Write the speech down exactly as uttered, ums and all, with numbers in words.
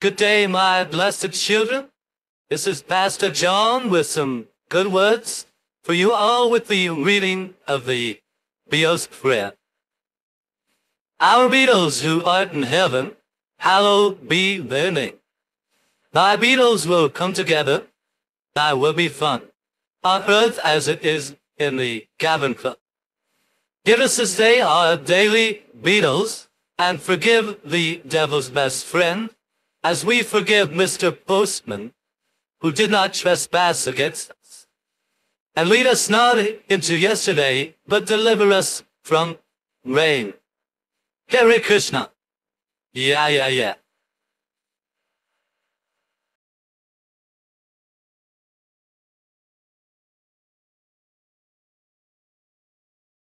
Good day, my blessed children. This is Pastor John with some good words for you all with the reading of the Beatles prayer. Our Beatles who art in heaven, hallowed be their name. Thy Beatles will come together, thy will be fun, on earth as it is in the Gavin Club. Give us this day our daily Beatles, and forgive the devil's best friend, as we forgive Mister Postman, who did not trespass against us. And lead us not into yesterday, but deliver us from rain. Hare Krishna. Yeah, yeah, yeah.